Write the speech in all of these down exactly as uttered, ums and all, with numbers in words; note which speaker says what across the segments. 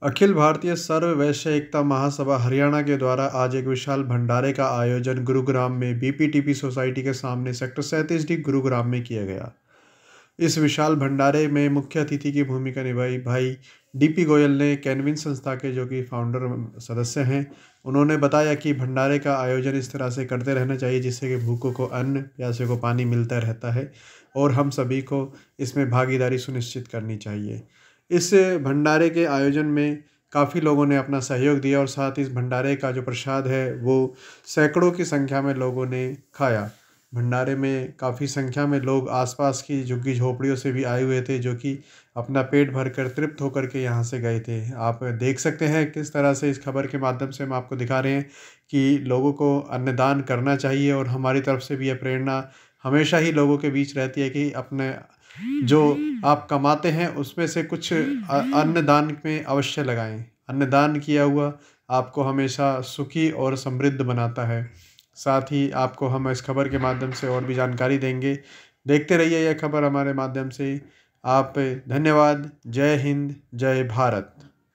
Speaker 1: अखिल भारतीय सर्व वैश्य एकता महासभा हरियाणा के द्वारा आज एक विशाल भंडारे का आयोजन गुरुग्राम में बीपीटीपी सोसाइटी के सामने सेक्टर सैंतीस डी गुरुग्राम में किया गया। इस विशाल भंडारे में मुख्य अतिथि की भूमिका निभाई भाई डीपी गोयल ने, कैनविन संस्था के जो कि फाउंडर सदस्य हैं। उन्होंने बताया कि भंडारे का आयोजन इस तरह से करते रहना चाहिए जिससे कि भूखों को अन्न, प्यासे को पानी मिलता रहता है और हम सभी को इसमें भागीदारी सुनिश्चित करनी चाहिए। इस भंडारे के आयोजन में काफ़ी लोगों ने अपना सहयोग दिया और साथ ही इस भंडारे का जो प्रसाद है वो सैकड़ों की संख्या में लोगों ने खाया। भंडारे में काफ़ी संख्या में लोग आसपास की झुग्गी झोपड़ियों से भी आए हुए थे जो कि अपना पेट भरकर तृप्त होकर के यहाँ से गए थे। आप देख सकते हैं किस तरह से इस खबर के माध्यम से हम आपको दिखा रहे हैं कि लोगों को अन्नदान करना चाहिए और हमारी तरफ से भी यह प्रेरणा हमेशा ही लोगों के बीच रहती है कि अपने जो आप कमाते हैं उसमें से कुछ अन्नदान में अवश्य लगाएं। अन्नदान किया हुआ आपको हमेशा सुखी और समृद्ध बनाता है। साथ ही आपको हम इस खबर के माध्यम से और भी जानकारी देंगे। देखते रहिए यह खबर हमारे माध्यम से। आप धन्यवाद। जय हिंद, जय भारत।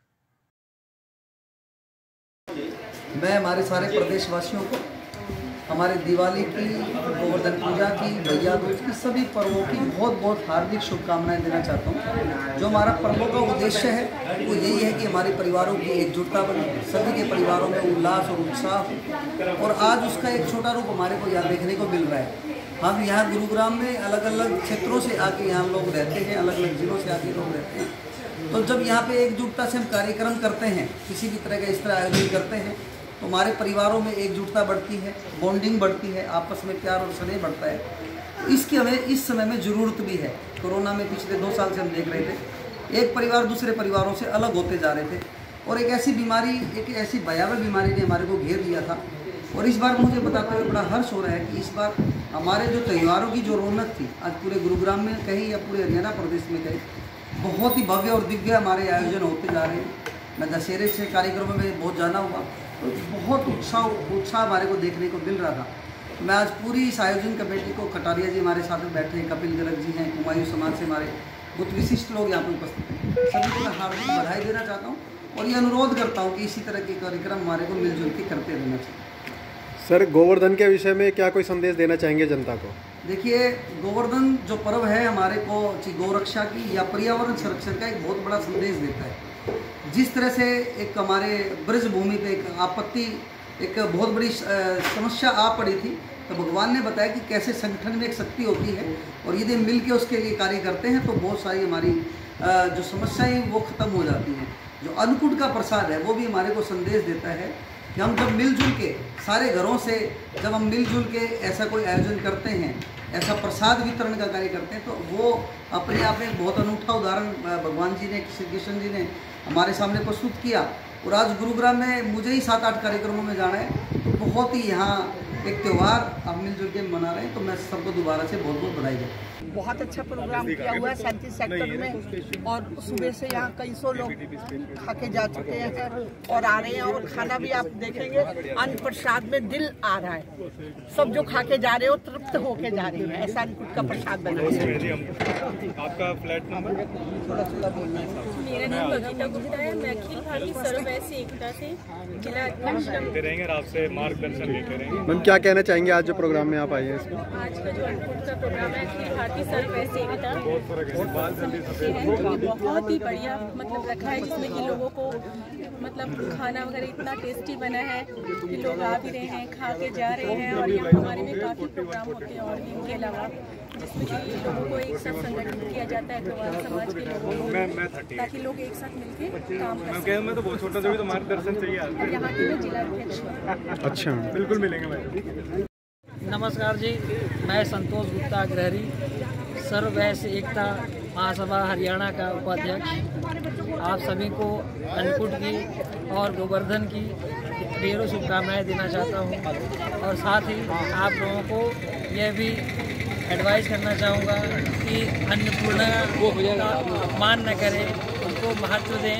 Speaker 2: मैं हमारे सारे प्रदेशवासियों को हमारे दिवाली की, गोवर्धन पूजा की, भैया दूज की, सभी पर्वों की बहुत बहुत हार्दिक शुभकामनाएं देना चाहता हूं। जो हमारा पर्वों का उद्देश्य है वो यही है कि हमारे परिवारों की एकजुटता बने, सभी के परिवारों में उल्लास और उत्साह हो और आज उसका एक छोटा रूप हमारे को यहाँ देखने को मिल रहा है। हम यहाँ गुरुग्राम में अलग अलग क्षेत्रों से आके यहाँ लोग रहते हैं, अलग अलग जिलों से आके लोग रहते हैं। तो जब यहाँ पे एकजुटता से हम कार्यक्रम करते हैं, किसी भी तरह का इस तरह आयोजन करते हैं तो हमारे परिवारों में एकजुटता बढ़ती है, बॉन्डिंग बढ़ती है, आपस में प्यार और स्नेह बढ़ता है। इसकी हमें इस समय में ज़रूरत भी है। कोरोना में पिछले दो साल से हम देख रहे थे एक परिवार दूसरे परिवारों से अलग होते जा रहे थे और एक ऐसी बीमारी, एक ऐसी भयावह बीमारी ने हमारे को घेर लिया था। और इस बार मुझे बताते हुए बड़ा हर्ष हो रहा है कि इस बार हमारे जो त्योहारों की जो रौनक थी, आज पूरे गुरुग्राम में कहीं या पूरे हरियाणा प्रदेश में कहीं बहुत ही भव्य और दिव्य हमारे आयोजन होते जा रहे हैं। मैं दशहरे से कार्यक्रमों में बहुत जाना हुआ तो बहुत उत्साह उत्साह हमारे को देखने को मिल रहा था। मैं आज पूरी इस आयोजन कमेटी को, कटारिया जी हमारे साथ में बैठे हैं, कपिल गर्ग जी हैं, कुमायूं समाज से हमारे बहुत विशिष्ट लोग यहाँ पर उपस्थित हैं, सभी को मैं हार्दिक बधाई देना चाहता हूँ और ये अनुरोध करता हूँ कि इसी तरह के कार्यक्रम हमारे को मिलजुल के करते रहना चाहिए।
Speaker 1: सर, गोवर्धन के विषय में क्या कोई संदेश देना चाहेंगे जनता को?
Speaker 2: देखिए, गोवर्धन जो पर्व है हमारे को गोरक्षा की या पर्यावरण संरक्षण का एक बहुत बड़ा संदेश देता है। जिस तरह से एक हमारे ब्रज भूमि पे एक आपत्ति, एक बहुत बड़ी समस्या आ पड़ी थी तो भगवान ने बताया कि कैसे संगठन में एक शक्ति होती है और यदि मिल के उसके लिए कार्य करते हैं तो बहुत सारी हमारी जो समस्याएं वो ख़त्म हो जाती हैं। जो अन्नकूट का प्रसाद है वो भी हमारे को संदेश देता है कि हम जब मिलजुल के सारे घरों से जब हम मिलजुल के ऐसा कोई आयोजन करते हैं, ऐसा प्रसाद वितरण का कार्य करते हैं तो वो अपने आप में एक बहुत अनूठा उदाहरण भगवान जी ने, श्री कृष्ण जी ने हमारे सामने प्रस्तुत किया। और आज गुरुग्राम में मुझे ही सात आठ कार्यक्रमों में जाना है तो बहुत ही यहाँ एक त्यौहार हम मिलजुल के मना रहे हैं। तो मैं सबको दोबारा से बहुत बहुत बधाई देता हूँ।
Speaker 3: बहुत अच्छा प्रोग्राम किया हुआ है सैंतीस सेक्टर में और सुबह से यहाँ कई सौ लोग खा के जा चुके हैं और आ रहे हैं और खाना भी आप देखेंगे अन्न प्रसाद में दिल आ रहा है। सब जो खा के जा रहे हो तृप्त होके जा रहे हैं। ऐसा अन्नकूट का प्रसाद बना है।
Speaker 4: आपका फ्लैट नंबर?
Speaker 5: मेरा नाम बगीता गुप्ता है। मैं अखिल भारतीय सर्व वैश्य एकता से जिला अध्यक्ष
Speaker 4: रहेंगे और आपसे मार्गदर्शन भी करेंगे।
Speaker 1: मैम, क्या कहना चाहेंगे आज जो प्रोग्राम में आप आए हैं इसमें?
Speaker 5: आज का जो अन्नकूट का प्रोग्राम है अखिल भारतीय सर्व वैश्य एकता बहुत ही बढ़िया मतलब रखा है, जिसमें कि लोगों को मतलब खाना वगैरह इतना टेस्टी बना है कि लोग आ भी रहे हैं, खा के जा रहे हैं। और यहाँ हमारे में काफ़ी प्रोग्राम होते हैं और भी इनके अलावा जिसमें कि लोगों को एक साथ संगठित किया जाता है गौड़ समाज के लोगों को, ताकि लोग एक साथ मिलकर काम कर सकें।
Speaker 4: मैं तो बहुत छोटा था, तो मार्गदर्शन चाहिए।
Speaker 5: और यहाँ की मैं जिला अध्यक्ष।
Speaker 1: अच्छा,
Speaker 4: बिल्कुल मिलेंगे मैडम।
Speaker 6: नमस्कार जी, मैं संतोष गुप्ता अग्रहरी, सर्व वैश्य एकता महासभा हरियाणा का उपाध्यक्ष। आप सभी को अन्नकूट की और गोवर्धन की ढेरों शुभकामनाएं देना चाहता हूं और साथ ही आप लोगों को यह भी एडवाइस करना चाहूँगा कि अन्नपूर्णा का अपमान न करें, उनको महत्व दें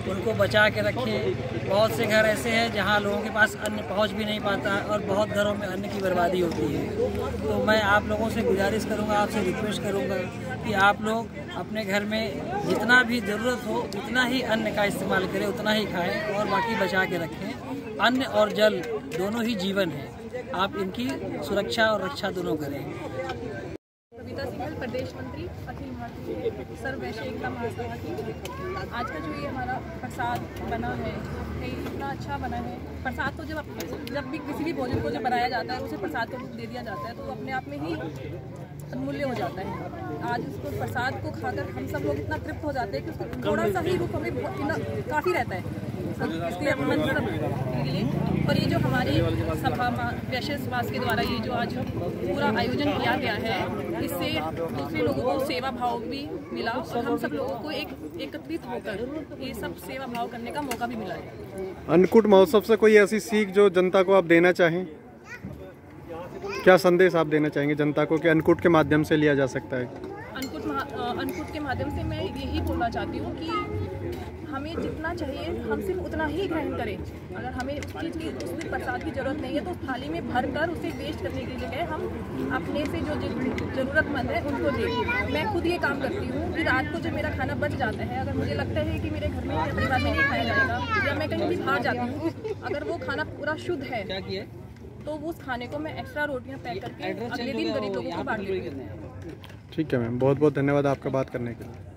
Speaker 6: उनको बचा के रखें। बहुत से घर ऐसे हैं जहाँ लोगों के पास अन्न पहुँच भी नहीं पाता है और बहुत घरों में अन्न की बर्बादी होती है। तो मैं आप लोगों से गुजारिश करूँगा, आपसे रिक्वेस्ट करूँगा कि आप लोग अपने घर में जितना भी ज़रूरत हो उतना ही अन्न का इस्तेमाल करें, उतना ही खाएं और बाकी बचा के रखें। अन्न और जल दोनों ही जीवन है, आप इनकी सुरक्षा और रक्षा दोनों करें।
Speaker 5: कविता सिंघल, प्रदेश मंत्री अखिल भारतीय सर्व वैश्य एकता महासभा की। आज का जो ये हमारा प्रसाद बना है, ये इतना अच्छा बना है। प्रसाद तो जब जब भी किसी भी भोजन को जब बनाया जाता है उसे प्रसाद को दे दिया जाता है तो अपने आप में ही अनमूल्य हो जाता है। आज उसको प्रसाद को खाकर हम सब लोग इतना तृप्त हो जाते हैं कि उसको थोड़ा सा ही रूप हमें काफ़ी रहता है इसके मन के लिए। और ये जो हमारी सभा वैश्य समाज के द्वारा ये जो आज पूरा आयोजन किया गया है, इससे दूसरे लोगों को सेवा भाव भी मिला और हम सब लोगों को एक एकत्रित होकर ये सब सेवा भाव करने का मौका भी मिला है।
Speaker 1: अन्नकूट महोत्सव से कोई ऐसी सीख जो जनता को आप देना चाहें? क्या संदेश आप देना चाहेंगे जनता को कि अन्नकूट के माध्यम से लिया जा सकता है?
Speaker 5: अन्नकूट अन्नकूट के माध्यम से मैं यही बोलना चाहती हूँ कि हमें जितना चाहिए हम सिर्फ उतना ही ग्रहण करें। अगर हमें उस चीज़ की उसमें प्रसाद की ज़रूरत नहीं है तो थाली में भर कर उसे वेस्ट करने की जगह हम अपने से जो ज़रूरतमंद है उनको दें। मैं खुद ये काम करती हूँ कि रात को जब मेरा खाना बच जाता है, अगर मुझे लगता है कि मेरे घर में या परिवार में नहीं खाया जाएगा, जब मैं कहीं भी बाहर जाती हूँ, अगर वो खाना पूरा शुद्ध है तो उस खाने को मैं एक्स्ट्रा रोटियाँ पैक करके अगले दिन गरीब लोगों को बांट देती हूँ।
Speaker 1: ठीक है मैम, बहुत बहुत धन्यवाद आपका बात करने के लिए।